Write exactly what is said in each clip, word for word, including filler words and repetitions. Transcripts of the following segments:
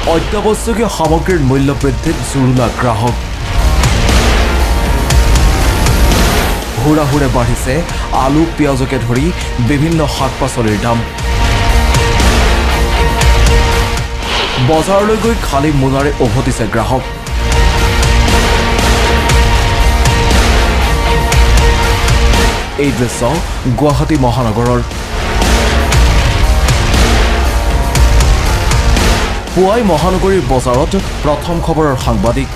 অত্যাৱশ্যকীয় সামগ্ৰীৰ মূল্য বৃদ্ধিত জুৰুলা গ্ৰাহক হুৰা হুৰে বাঢ়িছে আলু পিয়াজকে ধৰি বিভিন্ন শাক পাচলিৰ দাম বজাৰলৈ গৈ খালী মোনাৰে উভতিছে গ্ৰাহক এই দৃশ্য গুৱাহাটী মহানগৰৰ পুৱাই মহানগৰীৰ বজাৰত প্ৰথম খবৰৰ সাংবাদিক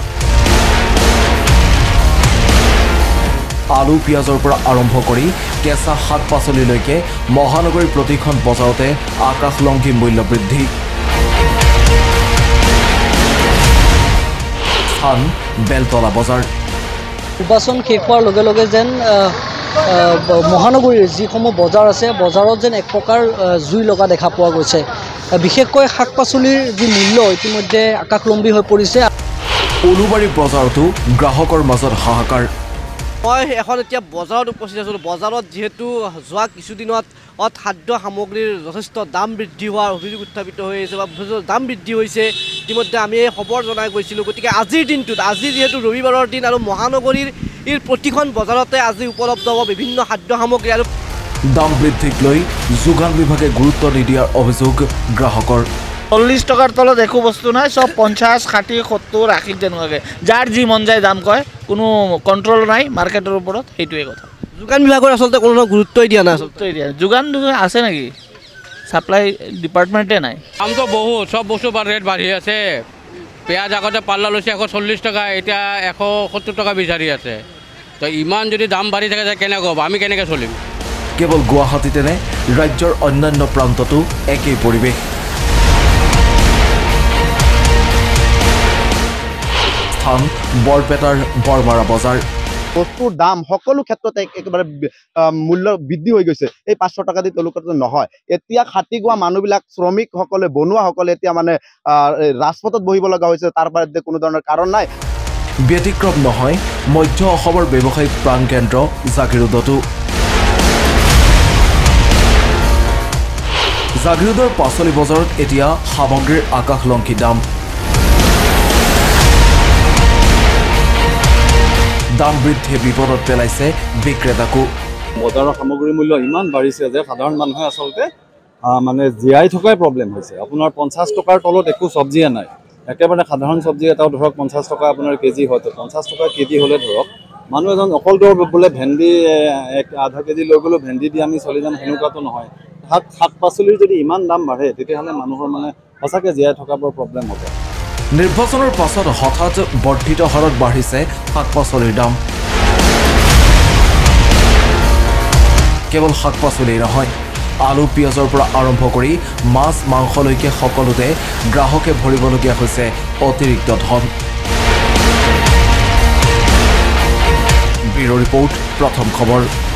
আলু পিয়াজৰ পৰা আৰম্ভ কৰি কেঁচা শাক পাচলিলৈকে মহানগৰীৰ প্ৰতিখন বজাৰতে আকাশলংঘী মূল্য বৃদ্ধি স্থান বেলতলা বজাৰ নিৰ্বাচন শেষ হোৱাৰ লগে লগে যেন মহানগৰীৰ যিসমূহ বজাৰ আছে বজাৰত যেন এক প্ৰকাৰ জুই লগা দেখা পোৱা গৈছে বিশেষকৈ শাক পাচলিৰ যি মূল্য ইতিমধ্যে আকাশলম্বী হৈ পৰিছে উলুবাৰী বজাৰতো গ্ৰাহকৰ মাজত হাহাকাৰ মই এখন এতিয়া বজাৰত উপস্থিত আছোঁ বজাৰত যিহেতু যোৱা কিছুদিনত খাদ্য সামগ্ৰীৰ যথেষ্ট দাম বৃদ্ধি হোৱাৰ অভিযোগ উত্থাপিত হৈ আছে বা দাম বৃদ্ধি হৈছে ইতিমধ্যে আমি এই খবৰ জনাই গৈছিলোঁ গতিকে আজিৰ দিনটোত আজি যিহেতু ৰবিবাৰৰ দিন আৰু মহানগৰীৰ প্ৰতিখন বজাৰতে আজি উপলব্ধ হ'ব বিভিন্ন খাদ্য সামগ্ৰী আৰু দাম বৃদ্ধিক লৈ যোগান বিভাগে গুৰুত্ব নিদিয়াৰ অভিযোগ গ্ৰাহকৰ চল্লিছ টকাৰ তলত একো বস্তু নাই সব পঞ্চাছ ষাঠি সত্তৰ আশী তেনেকুৱাকৈ যাৰ যি মন যায় দাম কয় কোনো কণ্ট্ৰল নাই মাৰ্কেটৰ ওপৰত সেইটোৱে কথা যোগান বিভাগৰ আচলতে কোনো গুৰুত্বই দিয়া নাই গুৰুত্বই দিয়া যোগান আছে নেকি সাপ্লাই ডিপাৰ্টমেণ্টে নাই দামটো বহুত সব বস্তু ৰেট বাঢ়ি আছে পিঁয়াজ আগতে পাল্লা লৈছে এশ চল্লিছ টকা এতিয়া এশ সত্তৰ টকা বিচাৰি আছে তো ইমান যদি দাম বাঢ়ি থাকে কেনেকৈ হ'ব আমি কেনেকৈ চলিম কেৱল গুৱাহাটীতে নে ৰাজ্যৰ অন্যান্য প্ৰান্ততো একেই পৰিৱেশ স্থান বৰপেটাৰ বৰমাৰা বজাৰ বস্তুৰ দাম সকলো ক্ষেত্ৰতে একেবাৰে মূল্য বৃদ্ধি হৈ গৈছে এই পাঁচশ টকা দি তেওঁলোকৰ নহয় এতিয়া খাটি গোৱা মানুহবিলাক শ্ৰমিকসকলে বনুৱাসকলে এতিয়া মানে ৰাজপথত বহিব লগা হৈছে তাৰ বাদে কোনো ধৰণৰ কাৰণ নাই ব্যতিক্ৰম নহয় মধ্য অসমৰ ব্যৱসায়িক প্ৰাণকেন্দ্ৰ জাগিৰোডতো জাগিৰোডৰ পাচলি বজাৰত এতিয়া সামগ্ৰীৰ আকাশলংঘী দাম দাম বৃদ্ধিয়ে বিপদত পেলাইছে বিক্ৰেতাকো বজাৰৰ সামগ্ৰীৰ মূল্য ইমান বাঢ়িছে যে সাধাৰণ মানুহে আচলতে মানে জীয়াই থকাই প্ৰব্লেম হৈছে আপোনাৰ পঞ্চাছ টকাৰ তলত একো চব্জিয়ে নাই একেবাৰে সাধাৰণ চব্জি এটাও ধৰক পঞ্চাছ টকা আপোনাৰ কেজি হয়তো পঞ্চাছ টকা কেজি হ'লে ধৰক মানুহ এজন অকল দৰ বোলে ভেন্দি এক আধা কেজি লৈ গ'লেও ভেন্দি দি আমি চলি যাম সেনেকুৱাটো নহয় শাক শাক পাচলিৰ যদি ইমান দাম বাঢ়ে তেতিয়াহ'লে মানুহৰ মানে সঁচাকৈ জীয়াই থকা বৰ প্ৰব্লেম হ'ব নিৰ্বাচনৰ পাছত হঠাৎ বৰ্ধিত হাৰত বাঢ়িছে শাক পাচলিৰ দাম কেৱল শাক পাচলি নহয় আলু পিয়াজৰ পৰা আৰম্ভ কৰি মাছ মাংসলৈকে সকলোতে গ্ৰাহকে ভৰিবলগীয়া হৈছে অতিৰিক্ত ধন ব্যুৰ ৰিপৰ্ট প্ৰথম খবৰ।